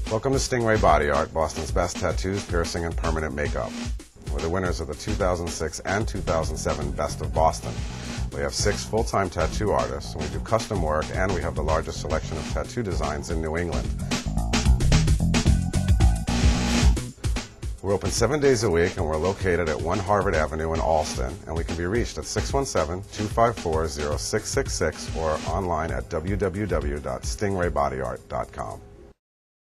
Welcome to Stingray Body Art, Boston's best tattoos, piercing, and permanent makeup. We're the winners of the 2006 and 2007 Best of Boston. We have 6 full-time tattoo artists, and we do custom work, and we have the largest selection of tattoo designs in New England. We're open 7 days a week, and we're located at 1 Harvard Avenue in Allston, and we can be reached at 617-254-0666 or online at www.stingraybodyart.com.